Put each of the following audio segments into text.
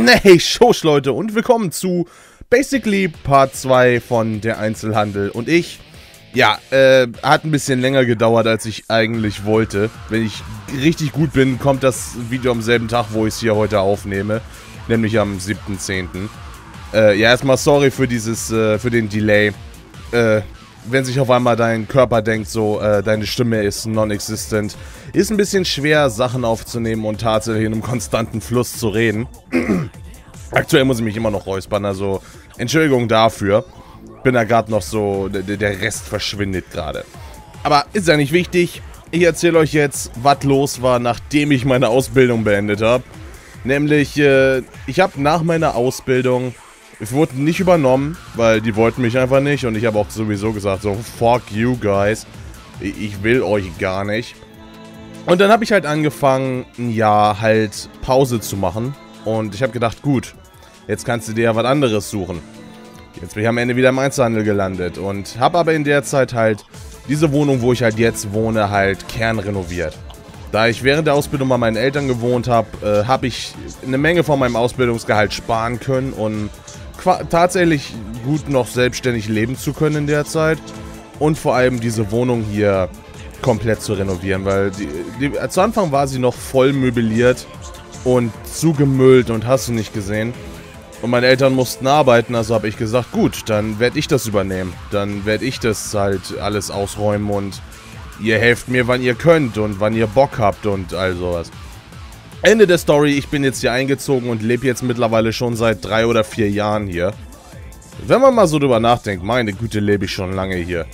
Hey, Schosch, Leute, und willkommen zu Basically Part 2 von der Einzelhandel. Und ich, ja, hat ein bisschen länger gedauert, als ich eigentlich wollte. Wenn ich richtig gut bin, kommt das Video am selben Tag, wo ich es hier heute aufnehme. Nämlich am 7.10. Ja, erstmal sorry für für den Delay. Wenn sich auf einmal dein Körper denkt, so, deine Stimme ist non-existent, ist ein bisschen schwer, Sachen aufzunehmen und tatsächlich in einem konstanten Fluss zu reden. Aktuell muss ich mich immer noch räuspern, also Entschuldigung dafür. Bin da gerade noch so, der Rest verschwindet gerade. Aber ist ja nicht wichtig. Ich erzähle euch jetzt, was los war, nachdem ich meine Ausbildung beendet habe. Nämlich, ich habe nach meiner Ausbildung... Ich wurde nicht übernommen, weil die wollten mich einfach nicht. Und ich habe auch sowieso gesagt, so, fuck you guys. Ich will euch gar nicht. Und dann habe ich halt angefangen, ein Jahr halt Pause zu machen. Und ich habe gedacht, gut, jetzt kannst du dir ja was anderes suchen. Jetzt bin ich am Ende wieder im Einzelhandel gelandet. Und habe aber in der Zeit halt diese Wohnung, wo ich halt jetzt wohne, halt kernrenoviert. Da ich während der Ausbildung bei meinen Eltern gewohnt habe, habe ich eine Menge von meinem Ausbildungsgehalt sparen können und tatsächlich gut noch selbstständig leben zu können in der Zeit und vor allem diese Wohnung hier komplett zu renovieren, weil zu Anfang war sie noch voll möbliert und zugemüllt und hast du nicht gesehen. Und meine Eltern mussten arbeiten, also habe ich gesagt, gut, dann werde ich das übernehmen. Dann werde ich das halt alles ausräumen und ihr helft mir, wann ihr könnt und wann ihr Bock habt und all sowas. Ende der Story, ich bin jetzt hier eingezogen und lebe jetzt mittlerweile schon seit 3 oder 4 Jahren hier. Wenn man mal so drüber nachdenkt, meine Güte, lebe ich schon lange hier.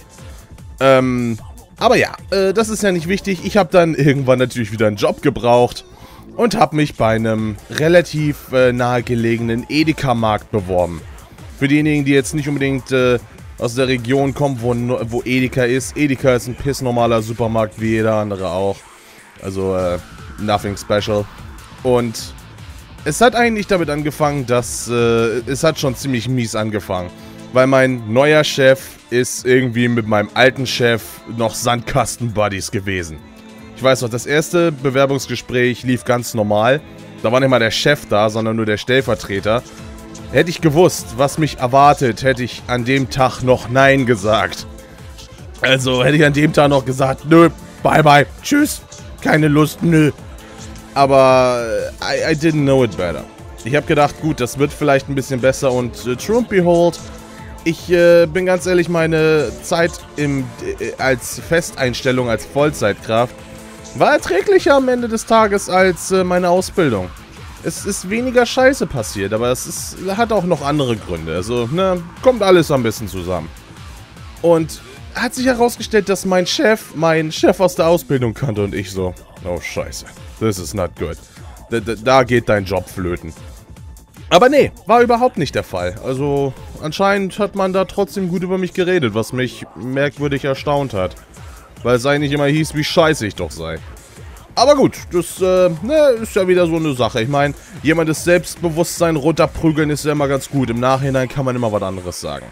Aber ja, das ist ja nicht wichtig. Ich habe dann irgendwann natürlich wieder einen Job gebraucht und habe mich bei einem relativ nahegelegenen Edeka-Markt beworben. Für diejenigen, die jetzt nicht unbedingt aus der Region kommen, wo Edeka ist. Edeka ist ein pissnormaler Supermarkt, wie jeder andere auch. Also, nothing special. Und es hat eigentlich damit angefangen, dass es hat schon ziemlich mies angefangen. Weil mein neuer Chef ist irgendwie mit meinem alten Chef noch Sandkasten-Buddies gewesen. Ich weiß noch, das erste Bewerbungsgespräch lief ganz normal. Da war nicht mal der Chef da, sondern nur der Stellvertreter. Hätte ich gewusst, was mich erwartet, hätte ich an dem Tag noch Nein gesagt. Also hätte ich an dem Tag noch gesagt, nö, bye bye, tschüss, keine Lust, nö. Aber I didn't know it better. Ich habe gedacht, gut, das wird vielleicht ein bisschen besser und true and behold, ich bin ganz ehrlich, meine Zeit als Festeinstellung, als Vollzeitkraft, war erträglicher am Ende des Tages als meine Ausbildung. Es ist weniger Scheiße passiert, aber hat auch noch andere Gründe. Also, ne, kommt alles ein bisschen zusammen. Und hat sich herausgestellt, dass mein Chef aus der Ausbildung kannte und ich so, oh Scheiße, this is not good. Da geht dein Job flöten. Aber nee, war überhaupt nicht der Fall. Also anscheinend hat man da trotzdem gut über mich geredet, was mich merkwürdig erstaunt hat. Weil es eigentlich immer hieß, wie scheiße ich doch sei. Aber gut, das ist ja wieder so eine Sache. Ich meine, jemandes Selbstbewusstsein runterprügeln ist ja immer ganz gut. Im Nachhinein kann man immer was anderes sagen.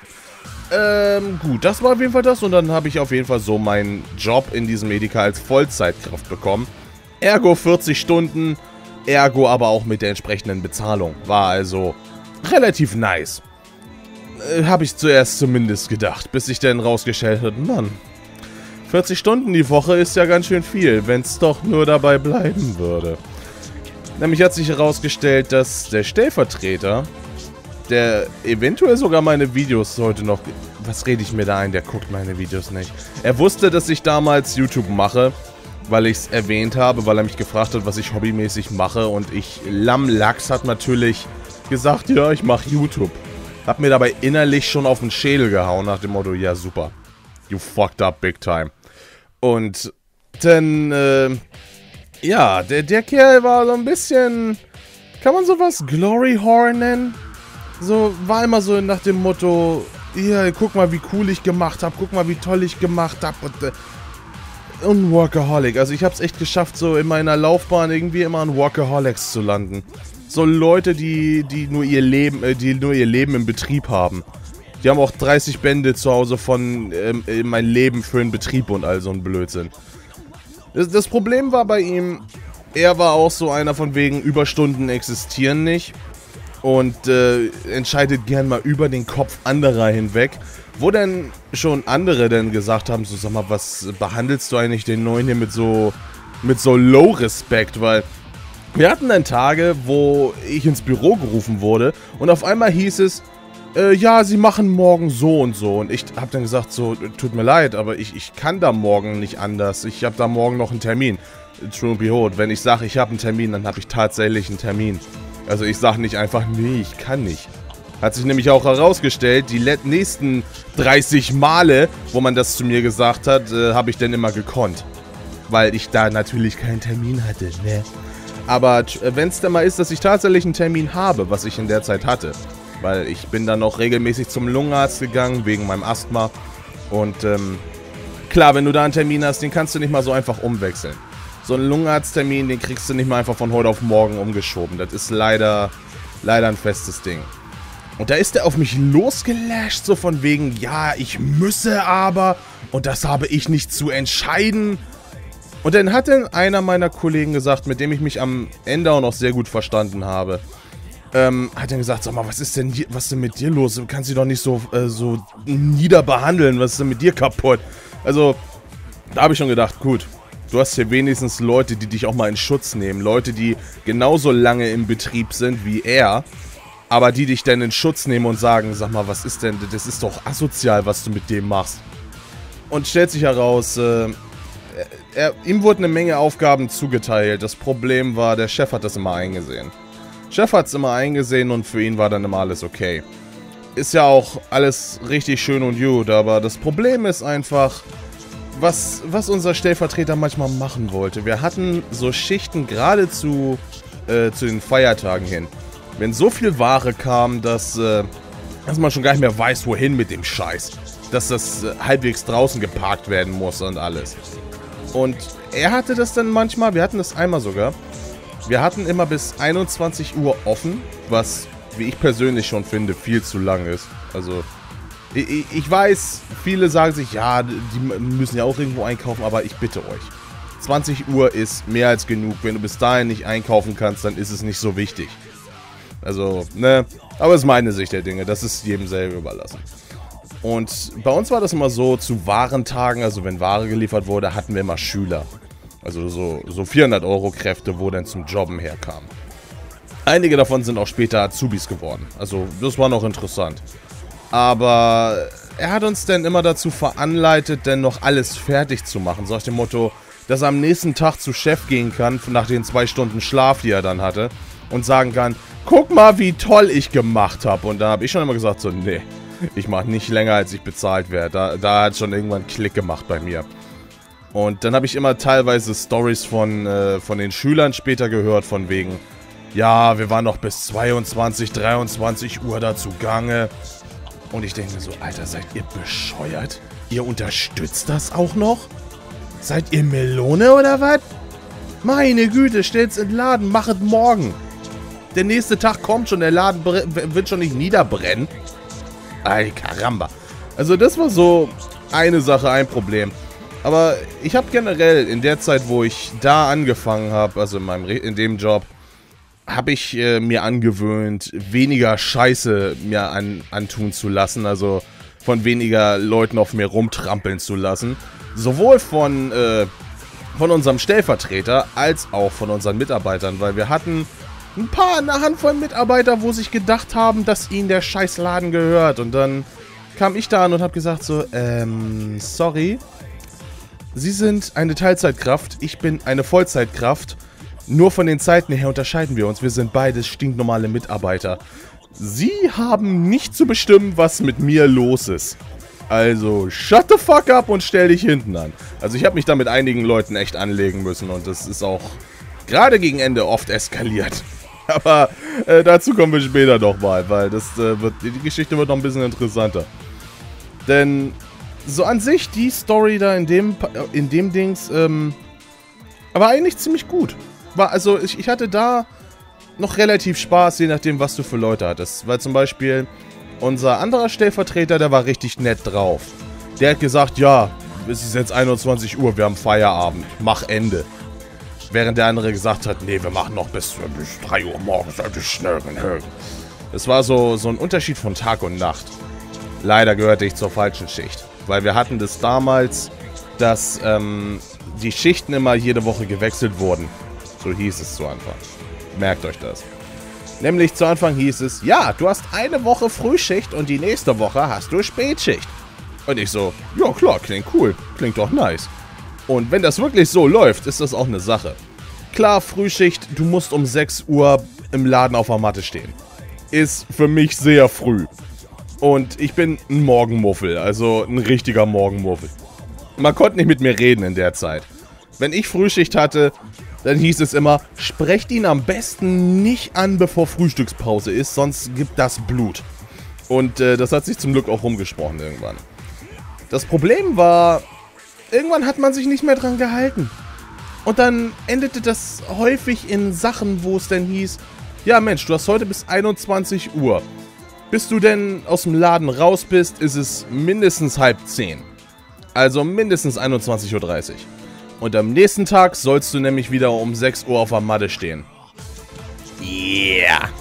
Gut, das war auf jeden Fall das. Und dann habe ich auf jeden Fall so meinen Job in diesem Edeka als Vollzeitkraft bekommen. Ergo 40 Stunden, ergo aber auch mit der entsprechenden Bezahlung. War also relativ nice. Habe ich zuerst zumindest gedacht, bis ich dann rausgestellt habe, Mann, 40 Stunden die Woche ist ja ganz schön viel, wenn es doch nur dabei bleiben würde. Nämlich hat sich herausgestellt, dass der Stellvertreter, der eventuell sogar meine Videos heute noch... Was rede ich mir da ein? Der guckt meine Videos nicht. Er wusste, dass ich damals YouTube mache, weil ich es erwähnt habe, weil er mich gefragt hat, was ich hobbymäßig mache. Und Lammlachs hat natürlich gesagt, ja, ich mache YouTube. Hab mir dabei innerlich schon auf den Schädel gehauen, nach dem Motto, ja super, you fucked up big time. Und dann, ja, der Kerl war so ein bisschen, kann man sowas Glory Horror nennen? So, war immer so nach dem Motto, ja, guck mal, wie cool ich gemacht habe, guck mal, wie toll ich gemacht habe und Workaholic. Also ich hab's echt geschafft, so in meiner Laufbahn irgendwie immer an Workaholics zu landen. So Leute, die nur ihr Leben im Betrieb haben. Die haben auch 30 Bände zu Hause von mein Leben für den Betrieb und all so ein Blödsinn. Das Problem war bei ihm, er war auch so einer von wegen Überstunden existieren nicht. und entscheidet gern mal über den Kopf anderer hinweg. Wo denn schon andere denn gesagt haben, so sag mal, was behandelst du eigentlich den Neuen hier mit so Low-Respekt, weil wir hatten dann Tage, wo ich ins Büro gerufen wurde und auf einmal hieß es, ja, sie machen morgen so und so. Und ich habe dann gesagt, so, tut mir leid, aber ich kann da morgen nicht anders. Ich habe da morgen noch einen Termin. True and behold, wenn ich sage, ich habe einen Termin, dann habe ich tatsächlich einen Termin. Also ich sage nicht einfach, nee, ich kann nicht. Hat sich nämlich auch herausgestellt, die nächsten 30 Male, wo man das zu mir gesagt hat, habe ich dann immer gekonnt. Weil ich da natürlich keinen Termin hatte, ne? Aber wenn es dann mal ist, dass ich tatsächlich einen Termin habe, was ich in der Zeit hatte, weil ich bin dann noch regelmäßig zum Lungenarzt gegangen, wegen meinem Asthma. Und klar, wenn du da einen Termin hast, den kannst du nicht mal so einfach umwechseln. So einen Lungenarzttermin, den kriegst du nicht mal einfach von heute auf morgen umgeschoben. Das ist leider ein festes Ding. Und da ist er auf mich losgelasht, so von wegen, ja, ich müsse aber und das habe ich nicht zu entscheiden. Und dann hat dann einer meiner Kollegen gesagt, mit dem ich mich am Ende auch noch sehr gut verstanden habe, hat dann gesagt, sag mal, was ist denn mit dir los? Du kannst sie doch nicht so niederbehandeln, was ist denn mit dir kaputt? Also, da habe ich schon gedacht, gut, du hast hier wenigstens Leute, die dich auch mal in Schutz nehmen. Leute, die genauso lange im Betrieb sind wie er, aber die dich dann in Schutz nehmen und sagen, sag mal, was ist denn, das ist doch asozial, was du mit dem machst. Und stellt sich heraus, ihm wurden eine Menge Aufgaben zugeteilt. Das Problem war, der Chef hat das immer eingesehen. Chef hat es immer eingesehen und für ihn war dann immer alles okay. Ist ja auch alles richtig schön und gut, aber das Problem ist einfach, was unser Stellvertreter manchmal machen wollte. Wir hatten so Schichten gerade zu den Feiertagen hin. Wenn so viel Ware kam, dass man schon gar nicht mehr weiß, wohin mit dem Scheiß. Dass das halbwegs draußen geparkt werden muss und alles. Und er hatte das dann manchmal, wir hatten das einmal sogar. Wir hatten immer bis 21 Uhr offen, was, wie ich persönlich schon finde, viel zu lang ist. Also, ich weiß, viele sagen sich, ja, die müssen ja auch irgendwo einkaufen, aber ich bitte euch. 20 Uhr ist mehr als genug. Wenn du bis dahin nicht einkaufen kannst, dann ist es nicht so wichtig. Also, ne, aber es ist meine Sicht der Dinge, das ist jedem selber überlassen. Und bei uns war das immer so, zu Warentagen, also wenn Ware geliefert wurde, hatten wir immer Schüler. Also so 400 € Kräfte, wo dann zum Jobben herkamen. Einige davon sind auch später Azubis geworden, also das war noch interessant. Aber er hat uns dann immer dazu veranleitet, dann noch alles fertig zu machen, so nach dem Motto, dass er am nächsten Tag zu Chef gehen kann, nach den 2 Stunden Schlaf, die er dann hatte, und sagen kann, guck mal, wie toll ich gemacht habe. Und da habe ich schon immer gesagt, so, nee, ich mache nicht länger, als ich bezahlt werde. Da hat schon irgendwann Klick gemacht bei mir. Und dann habe ich immer teilweise Stories von den Schülern später gehört, von wegen, ja, wir waren noch bis 22, 23 Uhr da zugange. Und ich denke mir so, Alter, seid ihr bescheuert? Ihr unterstützt das auch noch? Seid ihr Melone oder was? Meine Güte, stellt's in den Laden, machet morgen. Der nächste Tag kommt schon, der Laden wird schon nicht niederbrennen. Ay, Karamba. Also das war so eine Sache, ein Problem. Aber ich habe generell in der Zeit, wo ich da angefangen habe, also in dem Job, habe ich mir angewöhnt, weniger Scheiße mir antun zu lassen. Also von weniger Leuten auf mir rumtrampeln zu lassen. Sowohl von unserem Stellvertreter als auch von unseren Mitarbeitern, weil wir hatten eine Handvoll Mitarbeiter, wo sich gedacht haben, dass ihnen der Scheißladen gehört. Und dann kam ich da an und habe gesagt so, sorry, Sie sind eine Teilzeitkraft, ich bin eine Vollzeitkraft. Nur von den Zeiten her unterscheiden wir uns, wir sind beides stinknormale Mitarbeiter. Sie haben nicht zu bestimmen, was mit mir los ist. Also, shut the fuck up und stell dich hinten an. Also ich habe mich da mit einigen Leuten echt anlegen müssen und das ist auch gerade gegen Ende oft eskaliert. Aber dazu kommen wir später nochmal, weil die Geschichte wird noch ein bisschen interessanter. Denn so an sich, die Story da in dem Dings, war eigentlich ziemlich gut. Also ich hatte da noch relativ Spaß, je nachdem, was du für Leute hattest. Weil zum Beispiel unser anderer Stellvertreter, der war richtig nett drauf. Der hat gesagt, ja, es ist jetzt 21 Uhr, wir haben Feierabend, mach Ende. Während der andere gesagt hat, nee, wir machen noch bis 3 Uhr morgens, schnell. Es war so ein Unterschied von Tag und Nacht. Leider gehörte ich zur falschen Schicht. Weil wir hatten das damals, dass die Schichten immer jede Woche gewechselt wurden. So hieß es zu Anfang. Merkt euch das. Nämlich zu Anfang hieß es, ja, du hast eine Woche Frühschicht und die nächste Woche hast du Spätschicht. Und ich so, ja klar, klingt cool, klingt doch nice. Und wenn das wirklich so läuft, ist das auch eine Sache. Klar, Frühschicht, du musst um 6 Uhr im Laden auf der Matte stehen. Ist für mich sehr früh. Und ich bin ein Morgenmuffel, also ein richtiger Morgenmuffel. Man konnte nicht mit mir reden in der Zeit. Wenn ich Frühschicht hatte, dann hieß es immer, sprecht ihn am besten nicht an, bevor Frühstückspause ist, sonst gibt das Blut. Und das hat sich zum Glück auch rumgesprochen irgendwann. Das Problem war, irgendwann hat man sich nicht mehr dran gehalten. Und dann endete das häufig in Sachen, wo es dann hieß, ja Mensch, du hast heute bis 21 Uhr. Bis du denn aus dem Laden raus bist, ist es mindestens 9:30. Also mindestens 21:30 Uhr. Und am nächsten Tag sollst du nämlich wieder um 6 Uhr auf der Matte stehen. Yeah.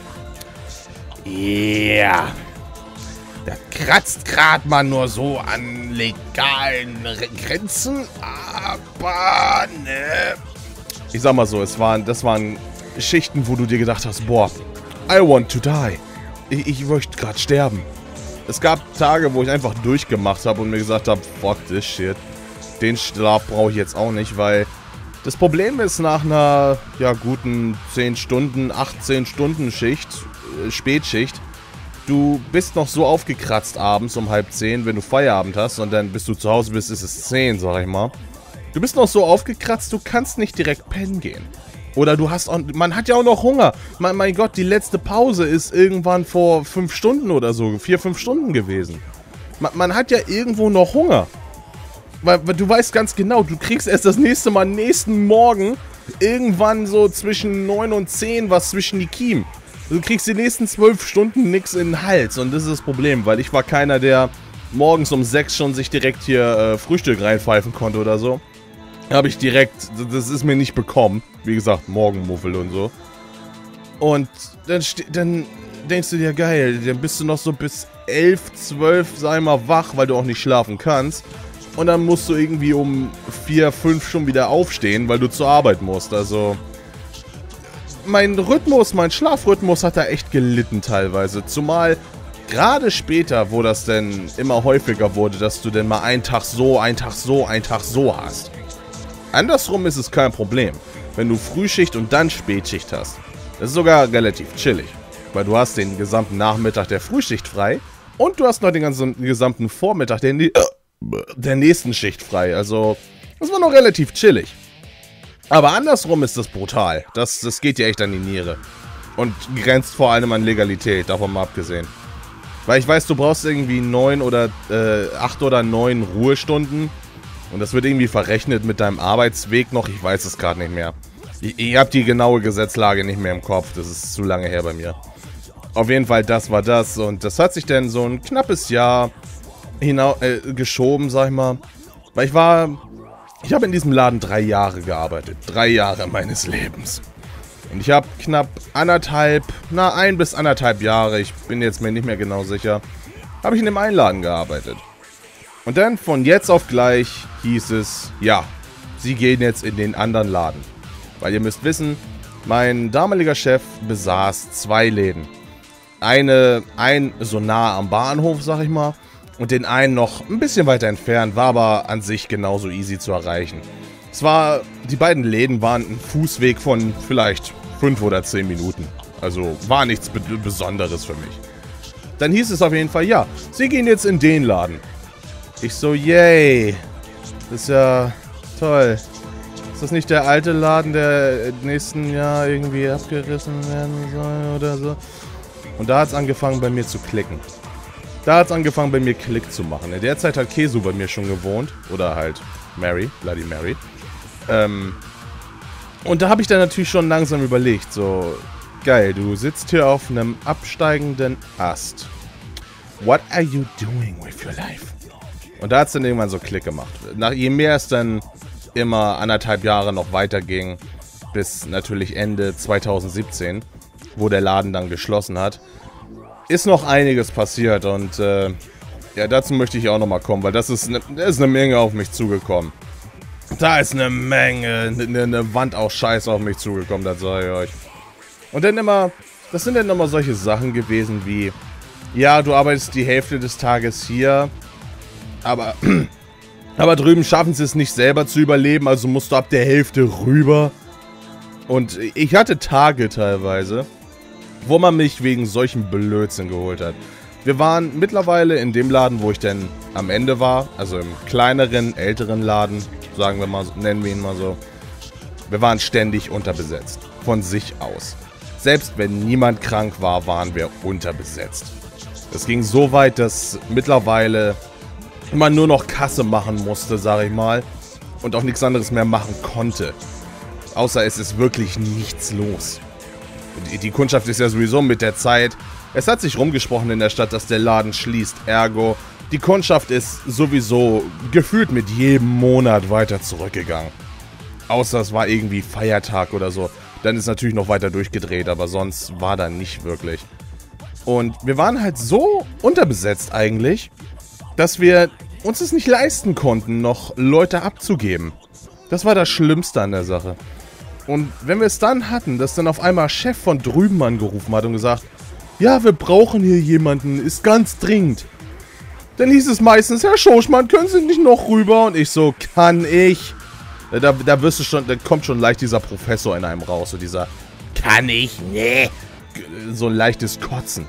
Yeah. Das kratzt gerade mal nur so an legalen Grenzen, aber ne. Ich sag mal so, das waren Schichten, wo du dir gedacht hast, boah, I want to die. Ich möchte gerade sterben. Es gab Tage, wo ich einfach durchgemacht habe und mir gesagt habe, fuck this shit. Den Schlaf brauche ich jetzt auch nicht, weil das Problem ist, nach einer guten 10 Stunden, 18 Stunden Schicht, Spätschicht, du bist noch so aufgekratzt abends um 9:30, wenn du Feierabend hast und dann bis du zu Hause bist, ist es 10, sag ich mal. Du bist noch so aufgekratzt, du kannst nicht direkt pennen gehen. Oder du hast auch, man hat ja auch noch Hunger. Mein Gott, die letzte Pause ist irgendwann vor 5 Stunden oder so, 4, 5 Stunden gewesen. Man hat ja irgendwo noch Hunger. Weil du weißt ganz genau, du kriegst erst das nächste Mal nächsten Morgen irgendwann so zwischen 9 und 10 was zwischen die Kiemen. Du kriegst die nächsten 12 Stunden nichts in den Hals. Und das ist das Problem, weil ich war keiner, der morgens um 6 schon sich direkt hier Frühstück reinpfeifen konnte oder so. Habe ich direkt, das ist mir nicht bekommen. Wie gesagt, Morgenmuffel und so. Und dann denkst du dir, geil, dann bist du noch so bis 11, 12, sag ich mal, wach, weil du auch nicht schlafen kannst. Und dann musst du irgendwie um 4, 5 schon wieder aufstehen, weil du zur Arbeit musst. Also, mein Schlafrhythmus hat da echt gelitten teilweise. Zumal gerade später, wo das denn immer häufiger wurde, dass du denn mal einen Tag so, einen Tag so, einen Tag so hast. Andersrum ist es kein Problem, wenn du Frühschicht und dann Spätschicht hast. Das ist sogar relativ chillig, weil du hast den gesamten Nachmittag der Frühschicht frei und du hast noch den gesamten Vormittag der nächsten Schicht frei. Also, das war noch relativ chillig. Aber andersrum ist das brutal. Das geht dir echt an die Niere. Und grenzt vor allem an Legalität, davon mal abgesehen. Weil ich weiß, du brauchst irgendwie 8 oder 9 Ruhestunden. Und das wird irgendwie verrechnet mit deinem Arbeitsweg noch. Ich weiß es gerade nicht mehr. Ich habe die genaue Gesetzlage nicht mehr im Kopf. Das ist zu lange her bei mir. Auf jeden Fall, das war das. Und das hat sich dann so ein knappes Jahr geschoben, sag ich mal. Weil ich habe in diesem Laden 3 Jahre gearbeitet. 3 Jahre meines Lebens. Und ich habe knapp 1 bis 1,5 Jahre, ich bin jetzt mir nicht mehr genau sicher, habe ich in dem einen Laden gearbeitet. Und dann von jetzt auf gleich hieß es, ja, Sie gehen jetzt in den anderen Laden. Weil ihr müsst wissen, mein damaliger Chef besaß 2 Läden. Ein so nah am Bahnhof, sag ich mal, und den einen noch ein bisschen weiter entfernt, war aber an sich genauso easy zu erreichen. Die beiden Läden waren ein Fußweg von vielleicht 5 oder 10 Minuten. Also war nichts Besonderes für mich. Dann hieß es auf jeden Fall, ja, Sie gehen jetzt in den Laden. Ich so, yay. Das ist ja toll. Ist das nicht der alte Laden, der im nächsten Jahr irgendwie abgerissen werden soll oder so? Und da hat es angefangen bei mir zu klicken. Da hat es angefangen bei mir Klick zu machen. In der Zeit hat Kesu bei mir schon gewohnt. Oder halt Mary, Bloody Mary. Und da habe ich dann natürlich schon langsam überlegt, so, geil, du sitzt hier auf einem absteigenden Ast. What are you doing with your life? Und da hat es dann irgendwann so Klick gemacht. Je mehr es dann immer 1,5 Jahre noch weiterging, bis natürlich Ende 2017. wo der Laden dann geschlossen hat, ist noch einiges passiert. Und ja, dazu möchte ich auch nochmal kommen, weil das ist eine Menge auf mich zugekommen. Da ist eine Menge, eine Wand auch Scheiß auf mich zugekommen, das sage ich euch. Und dann immer, das sind dann immer solche Sachen gewesen wie, ja, du arbeitest die Hälfte des Tages hier, aber drüben schaffen sie es nicht selber zu überleben, also musst du ab der Hälfte rüber. Und ich hatte Tage teilweise, wo man mich wegen solchen Blödsinn geholt hat. Wir waren mittlerweile in dem Laden, wo ich denn am Ende war, also im kleineren, älteren Laden, sagen wir mal, nennen wir ihn mal so. Wir waren ständig unterbesetzt, von sich aus. Selbst wenn niemand krank war, waren wir unterbesetzt. Es ging so weit, dass mittlerweile man nur noch Kasse machen musste, sag ich mal, und auch nichts anderes mehr machen konnte. Außer es ist wirklich nichts los. Die Kundschaft ist ja sowieso mit der Zeit. Es hat sich rumgesprochen in der Stadt, dass der Laden schließt. Ergo, die Kundschaft ist sowieso gefühlt mit jedem Monat weiter zurückgegangen. Außer es war irgendwie Feiertag oder so. Dann ist natürlich noch weiter durchgedreht, aber sonst war da nicht wirklich. Und wir waren halt so unterbesetzt eigentlich, dass wir uns es nicht leisten konnten, noch Leute abzugeben. Das war das Schlimmste an der Sache. Und wenn wir es dann hatten, dass dann auf einmal Chef von drüben angerufen hat und gesagt, ja, wir brauchen hier jemanden, ist ganz dringend. Dann hieß es meistens, Herr Schoschmann, können Sie nicht noch rüber? Und ich so, kann ich? Da wirst du schon, da kommt schon leicht dieser Professor in einem raus, so dieser, kann ich? Nee. So ein leichtes Kotzen.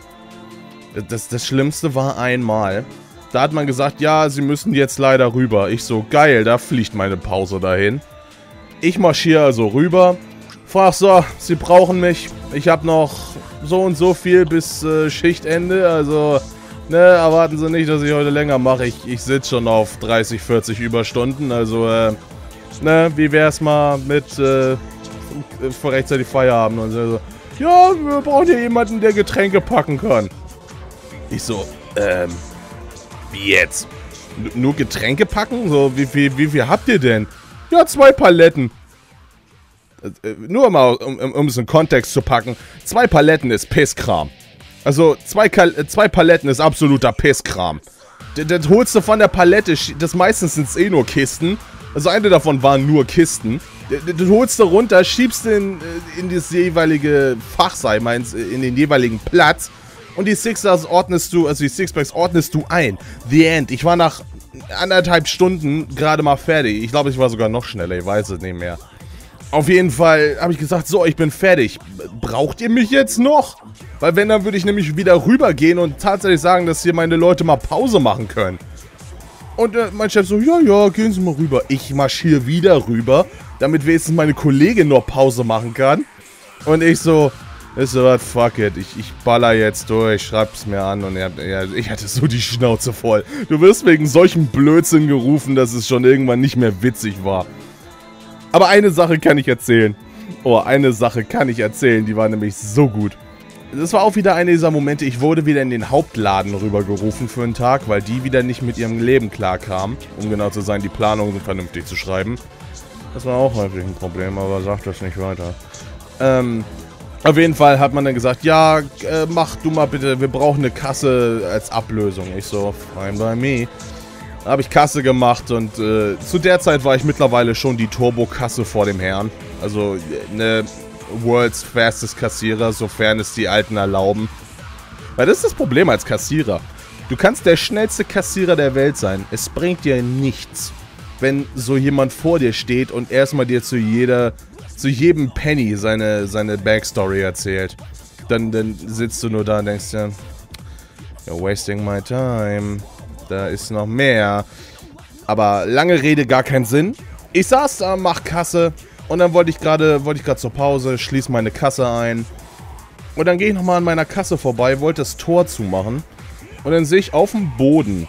Das Schlimmste war einmal, da hat man gesagt, ja, Sie müssen jetzt leider rüber. Ich so, geil, da fliegt meine Pause dahin. Ich marschiere also rüber, frag so, Sie brauchen mich, ich habe noch so und so viel bis Schichtende, also, ne, erwarten Sie nicht, dass ich heute länger mache, ich sitze schon auf 30, 40 Überstunden, also, ne, wie wär's mal mit, für rechtzeitig Feierabend und so, ja, wir brauchen hier jemanden, der Getränke packen kann. Ich so, wie jetzt? Nur Getränke packen? So, wie viel habt ihr denn? Ja, 2 Paletten. Nur mal, um es in Kontext zu packen. 2 Paletten ist Pisskram. Also, 2 Paletten ist absoluter Pisskram. Das holst du von der Palette, das meistens sind es eh nur Kisten. Also, eine davon waren nur Kisten. Das holst du runter, schiebst in das jeweilige Fach, sei meins, in den jeweiligen Platz. Und die Sixers ordnest du, also die Sixpacks ordnest du ein. The End. Ich war nach 1,5 Stunden gerade mal fertig. Ich glaube, ich war sogar noch schneller, ich weiß es nicht mehr. Auf jeden Fall habe ich gesagt, so, ich bin fertig. Braucht ihr mich jetzt noch? Weil wenn, dann würde ich nämlich wieder rübergehen und tatsächlich sagen, dass hier meine Leute mal Pause machen können. Und mein Chef so, ja, gehen Sie mal rüber. Ich marschiere wieder rüber, damit wenigstens meine Kollegin noch Pause machen kann. Und ich so, ist so was, fuck it, ich baller jetzt durch, schreib's mir an und ja, ich hatte so die Schnauze voll. Du wirst wegen solchen Blödsinn gerufen, dass es schon irgendwann nicht mehr witzig war. Aber eine Sache kann ich erzählen. Oh, eine Sache kann ich erzählen, die war nämlich so gut. Das war auch wieder einer dieser Momente, ich wurde wieder in den Hauptladen rübergerufen für einen Tag, weil die wieder nicht mit ihrem Leben klarkamen. Um genau zu sein, die Planungen vernünftig zu schreiben. Das war auch häufig ein Problem, aber sag das nicht weiter. Auf jeden Fall hat man dann gesagt, ja, mach du mal bitte, wir brauchen eine Kasse als Ablösung. Ich so, fine by me. Da habe ich Kasse gemacht und zu der Zeit war ich mittlerweile schon die Turbo-Kasse vor dem Herrn. Also eine World's Fastest Kassierer, sofern es die Alten erlauben. Weil das ist das Problem als Kassierer. Du kannst der schnellste Kassierer der Welt sein. Es bringt dir nichts, wenn so jemand vor dir steht und erstmal dir zu jedem Penny seine Backstory erzählt. Dann sitzt du nur da und denkst dir, you're wasting my time. Da ist noch mehr. Aber lange Rede, gar keinen Sinn. Ich saß da, mach Kasse und dann wollte ich gerade zur Pause, schließe meine Kasse ein. Und dann gehe ich nochmal an meiner Kasse vorbei, wollte das Tor zumachen. Und dann sehe ich auf dem Boden,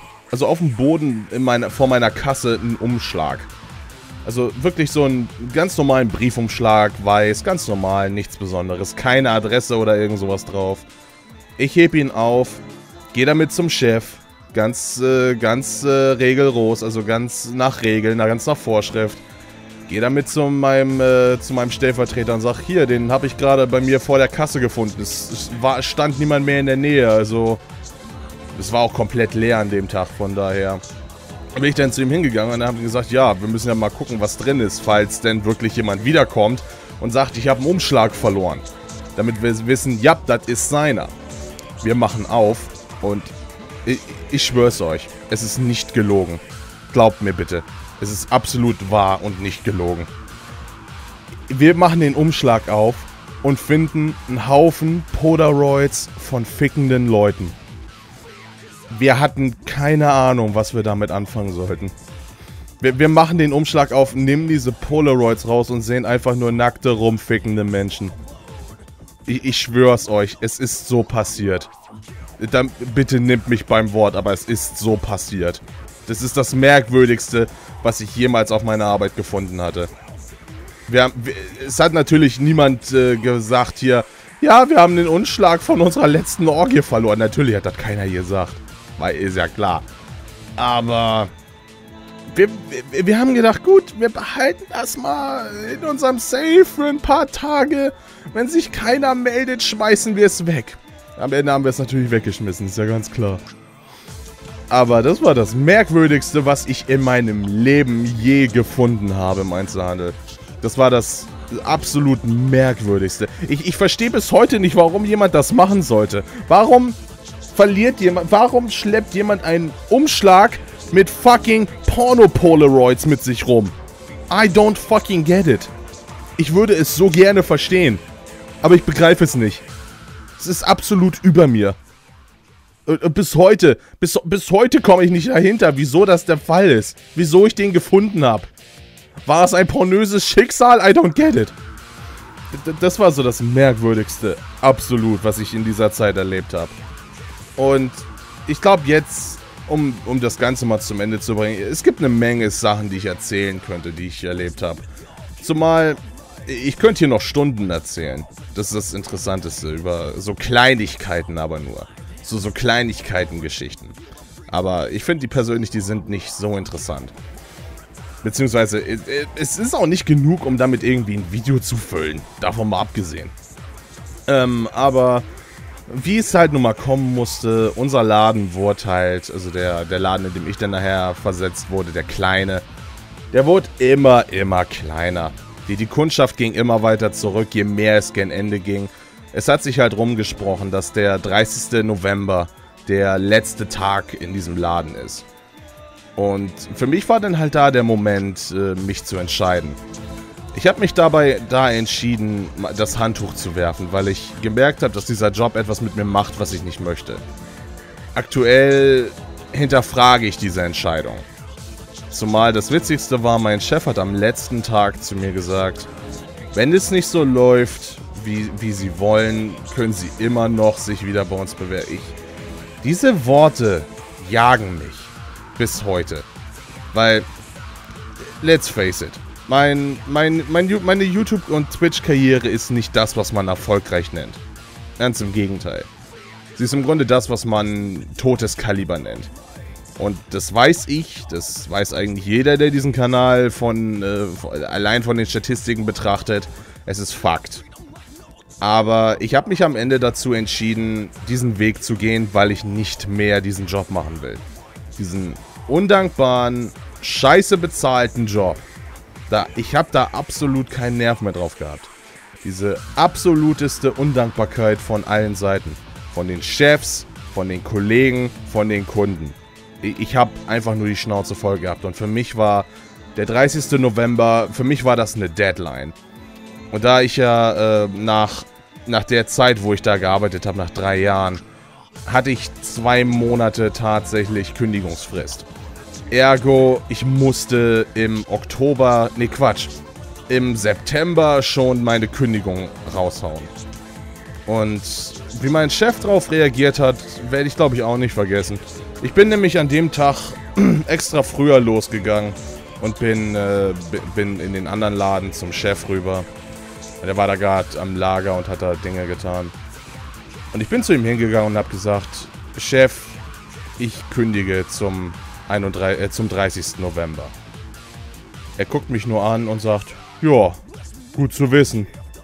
vor meiner Kasse einen Umschlag. Also wirklich so einen ganz normalen Briefumschlag, weiß, ganz normal, nichts Besonderes. Keine Adresse oder irgend sowas drauf. Ich hebe ihn auf, gehe damit zum Chef. Ganz regelros, also ganz nach Regeln, ganz nach Vorschrift. Gehe damit zu meinem Stellvertreter und sag, hier, den habe ich gerade bei mir vor der Kasse gefunden. Stand niemand mehr in der Nähe, also es war auch komplett leer an dem Tag, von daher bin ich dann zu ihm hingegangen und dann haben die gesagt, ja, wir müssen ja mal gucken, was drin ist, falls denn wirklich jemand wiederkommt und sagt, ich habe einen Umschlag verloren. Damit wir wissen, ja, das ist seiner. Wir machen auf und ich schwör's euch, es ist nicht gelogen. Glaubt mir bitte. Es ist absolut wahr und nicht gelogen. Wir machen den Umschlag auf und finden einen Haufen Polaroids von fickenden Leuten. Wir hatten keine Ahnung, was wir damit anfangen sollten. Wir machen den Umschlag auf, nehmen diese Polaroids raus und sehen einfach nur nackte, rumfickende Menschen. Ich schwör's euch, es ist so passiert. Dann, bitte nehmt mich beim Wort, aber es ist so passiert. Das ist das Merkwürdigste, was ich jemals auf meiner Arbeit gefunden hatte. Es hat natürlich niemand gesagt hier, ja, wir haben den Umschlag von unserer letzten Orgie verloren. Natürlich hat das keiner gesagt, weil ist ja klar. Aber wir haben gedacht, gut, wir behalten das mal in unserem Safe für ein paar Tage. Wenn sich keiner meldet, schmeißen wir es weg. Am Ende haben wir es natürlich weggeschmissen, ist ja ganz klar. Aber das war das Merkwürdigste, was ich in meinem Leben je gefunden habe im Einzelhandel. Das war das absolut Merkwürdigste. Ich verstehe bis heute nicht, warum jemand das machen sollte. Warum schleppt jemand einen Umschlag mit fucking Porno-Polaroids mit sich rum? I don't fucking get it. Ich würde es so gerne verstehen. Aber ich begreife es nicht. Es ist absolut über mir. Bis heute komme ich nicht dahinter, wieso das der Fall ist. Wieso ich den gefunden habe. War es ein pornöses Schicksal? I don't get it. Das war so das Merkwürdigste, absolut, was ich in dieser Zeit erlebt habe. Und ich glaube jetzt, um das Ganze mal zum Ende zu bringen, es gibt eine Menge Sachen, die ich erzählen könnte, die ich erlebt habe. Zumal, ich könnte hier noch Stunden erzählen. Das ist das Interessanteste, über so Kleinigkeiten aber nur. So Kleinigkeiten-Geschichten. Aber ich finde die persönlich, die sind nicht so interessant. Beziehungsweise, es ist auch nicht genug, um damit irgendwie ein Video zu füllen. Davon mal abgesehen. Aber wie es halt nun mal kommen musste, unser Laden wurde halt, also der Laden, in dem ich dann nachher versetzt wurde, der kleine, der wurde immer kleiner. Die Kundschaft ging immer weiter zurück, je mehr es gen Ende ging. Es hat sich halt rumgesprochen, dass der 30. November der letzte Tag in diesem Laden ist. Und für mich war dann halt da der Moment, mich zu entscheiden. Ich habe mich dabei entschieden, das Handtuch zu werfen, weil ich gemerkt habe, dass dieser Job etwas mit mir macht, was ich nicht möchte. Aktuell hinterfrage ich diese Entscheidung. Zumal das Witzigste war, mein Chef hat am letzten Tag zu mir gesagt, wenn es nicht so läuft, wie sie wollen, können sie immer noch sich wieder bei uns bewerben. Diese Worte jagen mich bis heute. Weil, let's face it, meine YouTube- und Twitch-Karriere ist nicht das, was man erfolgreich nennt. Ganz im Gegenteil. Sie ist im Grunde das, was man totes Kaliber nennt. Und das weiß ich, das weiß eigentlich jeder, der diesen Kanal allein von den Statistiken betrachtet. Es ist Fakt. Aber ich habe mich am Ende dazu entschieden, diesen Weg zu gehen, weil ich nicht mehr diesen Job machen will. Diesen undankbaren, scheiße bezahlten Job. Ich habe da absolut keinen Nerv mehr drauf gehabt. Diese absoluteste Undankbarkeit von allen Seiten. Von den Chefs, von den Kollegen, von den Kunden. Ich habe einfach nur die Schnauze voll gehabt. Und für mich war der 30. November, für mich war das eine Deadline. Und da ich ja nach der Zeit, wo ich da gearbeitet habe, nach 3 Jahren, hatte ich 2 Monate tatsächlich Kündigungsfrist. Ergo, ich musste im September schon meine Kündigung raushauen. Und wie mein Chef darauf reagiert hat, werde ich glaube ich auch nicht vergessen. Ich bin nämlich an dem Tag extra früher losgegangen und bin in den anderen Laden zum Chef rüber. Der war da gerade am Lager und hat da Dinge getan. Und ich bin zu ihm hingegangen und habe gesagt, Chef, ich kündige zum 30. November. Er guckt mich nur an und sagt, ja, gut zu wissen.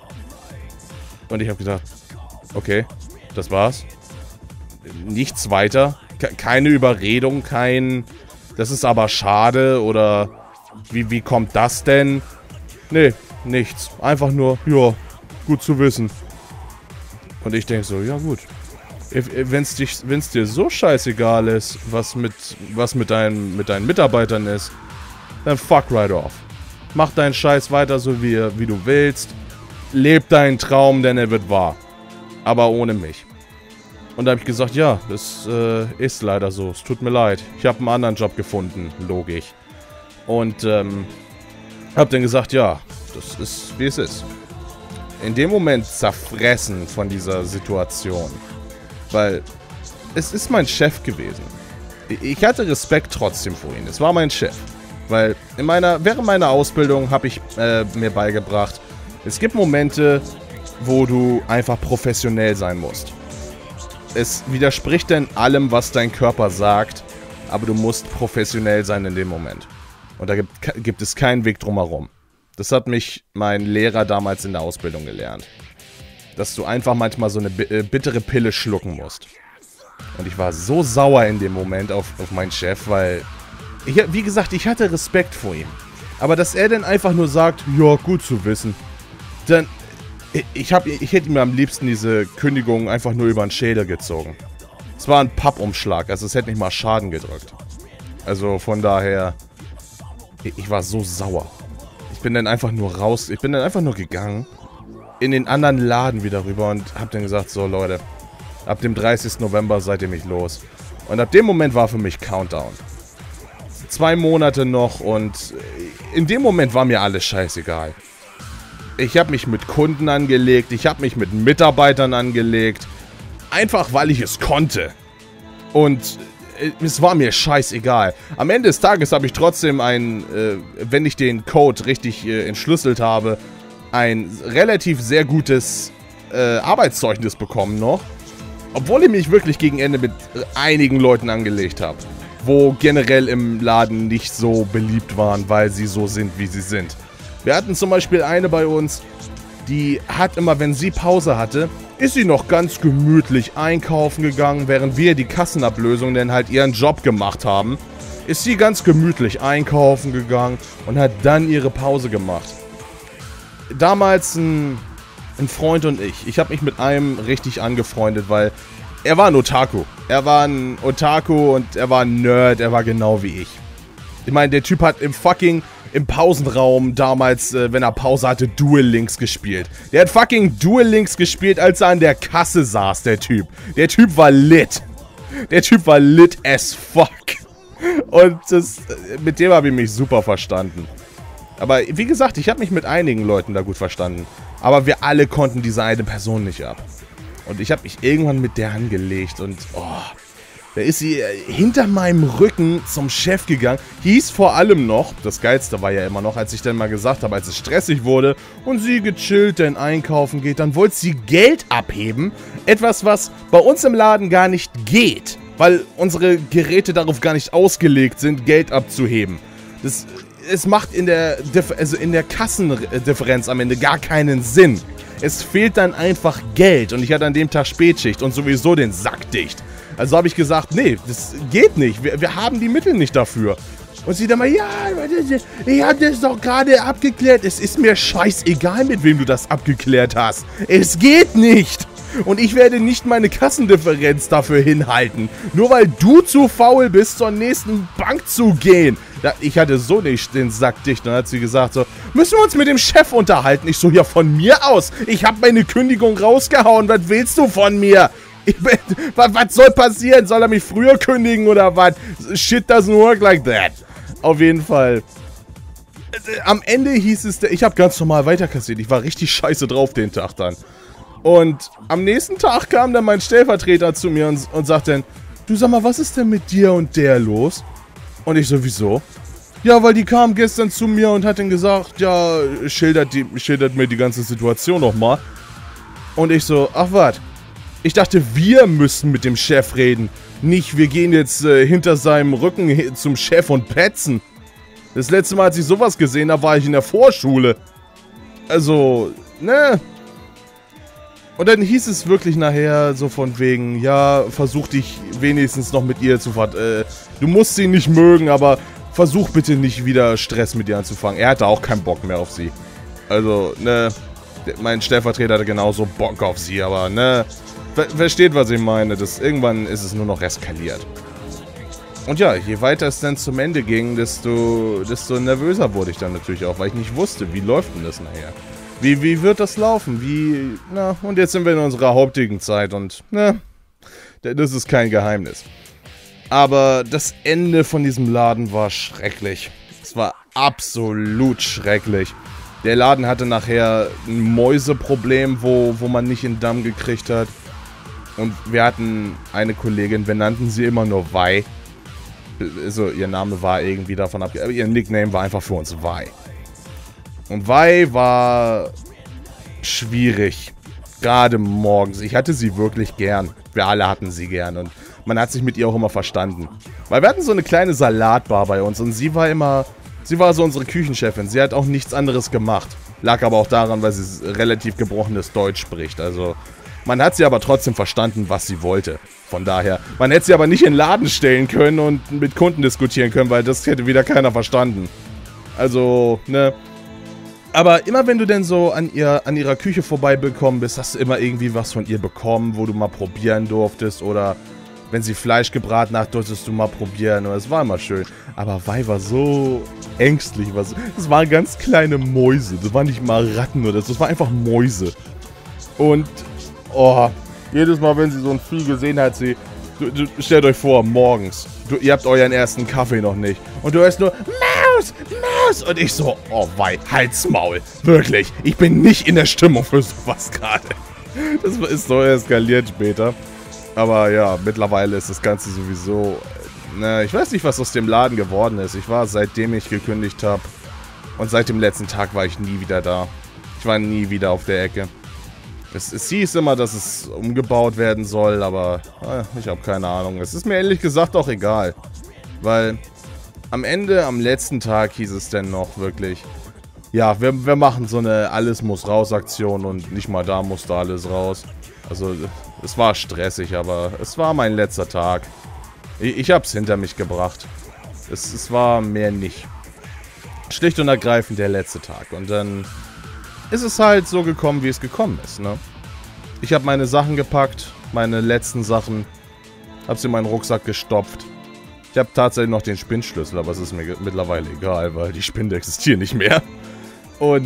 Und ich habe gedacht, okay, das war's. Nichts weiter. Keine Überredung, das ist aber schade oder wie kommt das denn? Nee, nichts. Einfach nur, ja, gut zu wissen. Und ich denke so, ja gut. Wenn's dir so scheißegal ist, was mit deinen Mitarbeitern ist, dann fuck right off. Mach deinen Scheiß weiter so wie du willst. Leb deinen Traum, denn er wird wahr. Aber ohne mich. Und da habe ich gesagt, ja, das ist leider so. Es tut mir leid. Ich habe einen anderen Job gefunden, logisch. Und habe dann gesagt, ja, das ist, wie es ist. In dem Moment zerfressen von dieser Situation. Weil es ist mein Chef gewesen. Ich hatte Respekt trotzdem vor ihm. Es war mein Chef. Weil während meiner Ausbildung habe ich mir beigebracht, es gibt Momente, wo du einfach professionell sein musst. Es widerspricht denn allem, was dein Körper sagt, aber du musst professionell sein in dem Moment. Und da gibt es keinen Weg drumherum. Das hat mich mein Lehrer damals in der Ausbildung gelernt. Dass du einfach manchmal so eine bittere Pille schlucken musst. Und ich war so sauer in dem Moment auf meinen Chef, weil, wie gesagt, ich hatte Respekt vor ihm. Aber dass er dann einfach nur sagt, ja, gut zu wissen, dann, ich hätte ihm am liebsten diese Kündigung einfach nur über den Schädel gezogen. Es war ein Pappumschlag, also es hätte nicht mal Schaden gedrückt. Also von daher, ich war so sauer. Ich bin dann einfach nur raus, ich bin dann einfach nur gegangen, in den anderen Laden wieder rüber und hab dann gesagt, so Leute, ab dem 30. November seid ihr mich los. Und ab dem Moment war für mich Countdown. 2 Monate noch und in dem Moment war mir alles scheißegal. Ich habe mich mit Kunden angelegt, ich habe mich mit Mitarbeitern angelegt. Einfach, weil ich es konnte. Und es war mir scheißegal. Am Ende des Tages habe ich trotzdem wenn ich den Code richtig entschlüsselt habe, ein relativ sehr gutes Arbeitszeugnis bekommen noch. Obwohl ich mich wirklich gegen Ende mit einigen Leuten angelegt habe. Wo generell im Laden nicht so beliebt waren, weil sie so sind, wie sie sind. Wir hatten zum Beispiel eine bei uns, die hat immer, wenn sie Pause hatte, ist sie noch ganz gemütlich einkaufen gegangen, während wir die Kassenablösung dann halt ihren Job gemacht haben. Ist sie ganz gemütlich einkaufen gegangen und hat dann ihre Pause gemacht. Damals ein Freund und ich habe mich mit einem richtig angefreundet, weil er war ein Otaku. Er war ein Otaku und er war ein Nerd, er war genau wie ich. Ich meine, der Typ hat im Pausenraum damals, wenn er Pause hatte, Duel Links gespielt. Der hat fucking Duel Links gespielt, als er an der Kasse saß, der Typ. Der Typ war lit. Der Typ war lit as fuck. Und mit dem habe ich mich super verstanden. Aber wie gesagt, ich habe mich mit einigen Leuten da gut verstanden. Aber wir alle konnten diese eine Person nicht ab. Und ich habe mich irgendwann mit der angelegt und da ist sie hinter meinem Rücken zum Chef gegangen. Hieß vor allem noch, das Geilste war ja immer noch, als ich dann mal gesagt habe, als es stressig wurde und sie gechillt dann einkaufen geht, dann wollte sie Geld abheben. Etwas, was bei uns im Laden gar nicht geht, weil unsere Geräte darauf gar nicht ausgelegt sind, Geld abzuheben. Es macht in der Kassendifferenz am Ende gar keinen Sinn. Es fehlt dann einfach Geld und ich hatte an dem Tag Spätschicht und sowieso den Sack dicht. Also habe ich gesagt, nee, das geht nicht. Wir haben die Mittel nicht dafür. Und sie dann mal, ja, ich habe das doch gerade abgeklärt. Es ist mir scheißegal, mit wem du das abgeklärt hast. Es geht nicht. Und ich werde nicht meine Kassendifferenz dafür hinhalten. Nur weil du zu faul bist, zur nächsten Bank zu gehen. Ich hatte so nicht den Sack dicht. Dann hat sie gesagt so, müssen wir uns mit dem Chef unterhalten? Ich so, ja, von mir aus. Ich habe meine Kündigung rausgehauen. Was willst du von mir? Was soll passieren? Soll er mich früher kündigen oder was? Shit doesn't work like that. Auf jeden Fall. Am Ende hieß es, ich habe ganz normal weiterkassiert. Ich war richtig scheiße drauf den Tag dann. Und am nächsten Tag kam dann mein Stellvertreter zu mir und sagt dann, du sag mal, was ist denn mit dir und der los? Und ich so, wieso? Ja, weil die kam gestern zu mir und hat dann gesagt, ja, schildert mir die ganze Situation nochmal. Und ich so, ach was. Ich dachte, wir müssen mit dem Chef reden. Nicht, wir gehen jetzt hinter seinem Rücken zum Chef und petzen. Das letzte Mal, als ich sowas gesehen habe, war ich in der Vorschule. Also, ne? Und dann hieß es wirklich nachher so von wegen, ja, versuch dich wenigstens noch mit ihr zu du musst sie nicht mögen, aber versuch bitte nicht wieder Stress mit ihr anzufangen. Er hatte auch keinen Bock mehr auf sie. Also, ne, mein Stellvertreter hatte genauso Bock auf sie, aber, ne, versteht, was ich meine. Irgendwann ist es nur noch eskaliert. Und ja, je weiter es dann zum Ende ging, desto nervöser wurde ich dann natürlich auch, weil ich nicht wusste, wie läuft denn das nachher? Wie wird das laufen? Und jetzt sind wir in unserer hauptigen Zeit und, das ist kein Geheimnis. Aber das Ende von diesem Laden war schrecklich. Es war absolut schrecklich. Der Laden hatte nachher ein Mäuseproblem, wo man nicht in den Damm gekriegt hat. Und wir hatten eine Kollegin, wir nannten sie immer nur Vi. Also ihr Name war irgendwie davon ab, aber ihr Nickname war einfach für uns Vi. Und Vi war schwierig. Gerade morgens. Ich hatte sie wirklich gern. Wir alle hatten sie gern. Und man hat sich mit ihr auch immer verstanden. Weil wir hatten so eine kleine Salatbar bei uns. Und sie war so unsere Küchenchefin. Sie hat auch nichts anderes gemacht. Lag aber auch daran, weil sie relativ gebrochenes Deutsch spricht. Also man hat sie aber trotzdem verstanden, was sie wollte. Von daher, man hätte sie aber nicht in den Laden stellen können und mit Kunden diskutieren können, weil das hätte wieder keiner verstanden. Also, ne. Aber immer wenn du denn so an ihrer Küche vorbeigekommen bist, hast du immer irgendwie was von ihr bekommen, wo du mal probieren durftest. Oder wenn sie Fleisch gebraten hat, durftest du mal probieren. Und es war immer schön. Aber Vi war so ängstlich. Das waren ganz kleine Mäuse. Das waren nicht mal Ratten oder so. Das waren einfach Mäuse. Und, jedes Mal, wenn sie so ein Vieh gesehen hat, stellt euch vor, morgens. Ihr habt euren ersten Kaffee noch nicht. Und du hörst nur, Maus, Maus. Und ich so, Vi, halt's Maul. Wirklich, ich bin nicht in der Stimmung für sowas gerade. Das ist so eskaliert später. Aber ja, mittlerweile ist das Ganze sowieso, ich weiß nicht, was aus dem Laden geworden ist. Ich war, seitdem ich gekündigt habe, und seit dem letzten Tag war ich nie wieder da. Ich war nie wieder auf der Ecke. Es hieß immer, dass es umgebaut werden soll, aber ich habe keine Ahnung. Es ist mir ehrlich gesagt auch egal. Weil am letzten Tag hieß es denn noch wirklich, ja, wir machen so eine Alles-muss-raus-Aktion und nicht mal da musste alles raus. Also, es war stressig, aber es war mein letzter Tag. Ich hab's hinter mich gebracht. Es war mehr nicht. Schlicht und ergreifend der letzte Tag. Und dann ist es halt so gekommen, wie es gekommen ist, ne? Ich habe meine Sachen gepackt, meine letzten Sachen, habe sie in meinen Rucksack gestopft. Ich habe tatsächlich noch den Spinnschlüssel, aber es ist mir mittlerweile egal, weil die Spinnen existieren nicht mehr. Und,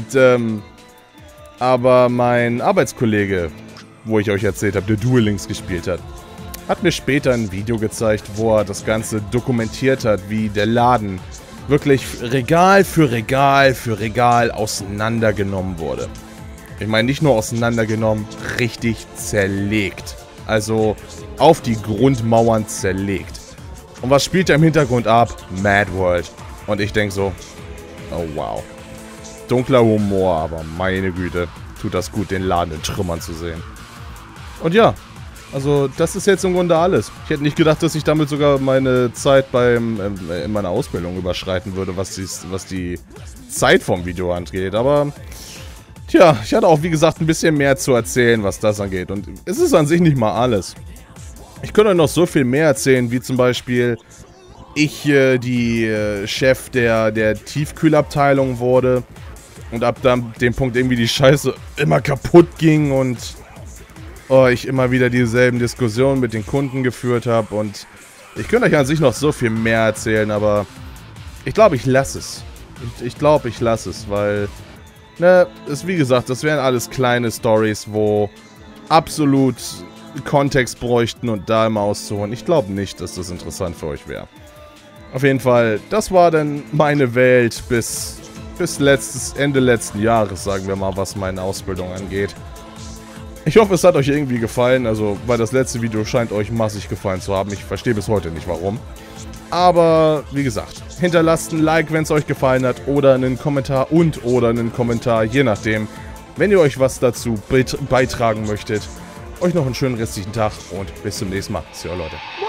aber mein Arbeitskollege, wo ich euch erzählt habe, der Duel Links gespielt hat mir später ein Video gezeigt, wo er das Ganze dokumentiert hat, wie der Laden wirklich Regal für Regal für Regal auseinandergenommen wurde. Ich meine, nicht nur auseinandergenommen, richtig zerlegt. Also auf die Grundmauern zerlegt. Und was spielt er im Hintergrund ab? Mad World. Und ich denke so, oh wow. Dunkler Humor, aber meine Güte, tut das gut, den Laden in Trümmern zu sehen. Und ja, also das ist jetzt im Grunde alles. Ich hätte nicht gedacht, dass ich damit sogar meine Zeit in meiner Ausbildung überschreiten würde, was die Zeit vom Video angeht. Aber tja, ich hatte auch wie gesagt ein bisschen mehr zu erzählen, was das angeht. Und es ist an sich nicht mal alles. Ich könnte euch noch so viel mehr erzählen, wie zum Beispiel ich die Chef der Tiefkühlabteilung wurde. Und ab dann dem Punkt irgendwie die Scheiße immer kaputt ging und ich immer wieder dieselben Diskussionen mit den Kunden geführt habe. Und ich könnte euch an sich noch so viel mehr erzählen, aber ich glaube, ich lasse es. Ich glaube, ich lasse es, weil, wie gesagt, das wären alles kleine Stories, wo absolut Kontext bräuchten und da immer auszuholen. Ich glaube nicht, dass das interessant für euch wäre. Auf jeden Fall, das war dann meine Welt bis Ende letzten Jahres, sagen wir mal, was meine Ausbildung angeht. Ich hoffe, es hat euch irgendwie gefallen, also, weil das letzte Video scheint euch massig gefallen zu haben. Ich verstehe bis heute nicht, warum. Aber, wie gesagt, hinterlasst ein Like, wenn es euch gefallen hat, oder einen Kommentar oder einen Kommentar, je nachdem, wenn ihr euch was dazu beitragen möchtet. Euch noch einen schönen restlichen Tag und bis zum nächsten Mal. See you, Leute.